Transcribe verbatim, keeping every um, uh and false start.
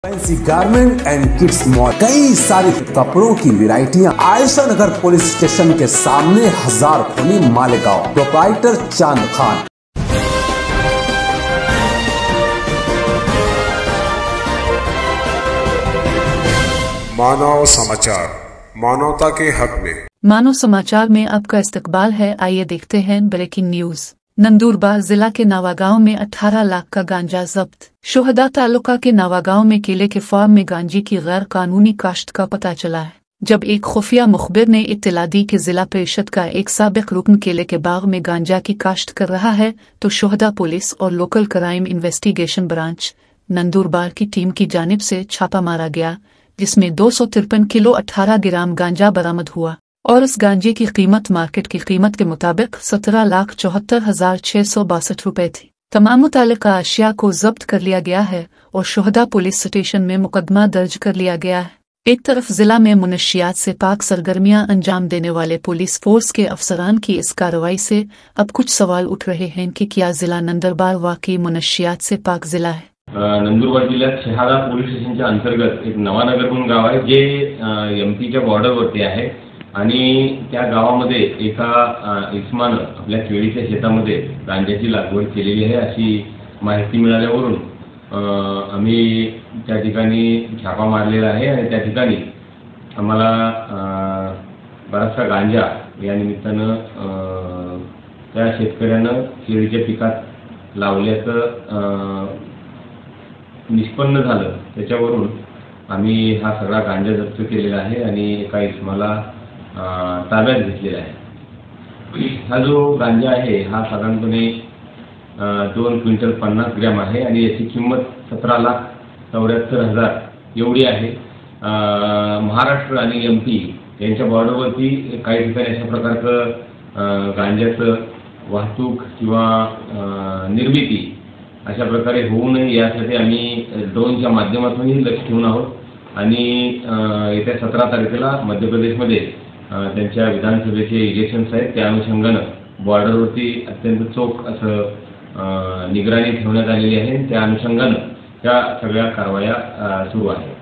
Fancy garment and kids mall, कई सारे कपड़ों की वैरायटियां। आयशा नगर पुलिस स्टेशन के सामने, हजार खुनी मालेगांव। प्रोप्राइटर चांद खान। मानव समाचार, मानवता के हक में। मानव समाचार में आपका इस्तकबाल है। आइए देखते हैं ब्रेकिंग न्यूज। नंदुरबार जिला के नवागांव में अठारह लाख का गांजा जब्त। शोहदा तालुका के नवागांव में केले के फार्म में गांजे की गैर कानूनी काश्त का पता चला है, जब एक खुफिया मुखबिर ने इत्तला दी कि जिला परिषद का एक साबिक रुकन केले के बाग में गांजा की काश्त कर रहा है, तो शोहदा पुलिस और local crime investigation branch Nandurbar की टीम की जानिब से छापा मारा गया, जिसमें दो सौ तिरपन किलो अठारह ग्राम गांजा बरामद हुआ और इस गांजे की कीमत मार्केट की कीमत के मुताबिक सत्रह लाख चौहत्तर हजार छह सौ बासठ रुपए थी। तमाम मुतालिका अशिया को जब्त कर लिया गया है और शोहदा पुलिस स्टेशन में मुकदमा दर्ज कर लिया गया है। एक तरफ जिला में मुनशियात से पाक सरगर्मियां अंजाम देने वाले पुलिस फोर्स के अफसरान की इस कार्रवाई से अब कुछ सवाल उठ रहे हैं कि क्या जिला नंदुरबार वाकई मुनशियात से पाक जिला है। नंदुरबार जिल्ह्यात शहादा पोलीस स्टेशनच्या अंतर्गत एक नवानगर म्हणून गाव आहे, जे एमपीच्या बॉर्डरवरती आहे आणि त्या गावामध्ये एका इस्मानं आपल्या केळीच्या शेतामध्ये गांजाची लागवड केलेली आहे अशी माहिती मिळाल्यावरून आम्ही त्या ठिकाणी छापा मारलेला आहे आणि त्या ठिकाणी आम्हाला बराचसा गांजा या निमित्तानं त्या शेतकऱ्यानं केळीच्या पिकात लावल्याचं निष्पन्न झालं। त्याच्यावरून आम्ही हा सगळा गांजा जप्त केलेला आहे आणि एका इस्माला ताब्यात घेतलेला आहे। हा जो गांजा आहे हा साधारणपणे दोन क्विंटल पन्नास ग्रॅम आहे आणि याची किंमत सतरा लाख चौऱ्याहत्तर हजार एवढी आहे। महाराष्ट्र आणि एम पी यांच्या बॉर्डरवरती काही ठिकाणी अशा प्रकारचं गांजाचं वाहतूक किंवा निर्मिती अशा प्रकारे होऊ नये यासाठी आम्ही ड्रोनच्या माध्यमातूनही लक्ष ठेवून आहोत आणि येत्या सतरा तारखेला मध्य प्रदेशमध्ये त्यांच्या विधानसभेचे इलेक्शन्स आहेत, त्या अनुषंगानं बॉर्डरवरती अत्यंत चोख असं निगराणी ठेवण्यात आलेली आहे। त्या अनुषंगानं त्या सगळ्या कारवाया सुरू आहेत।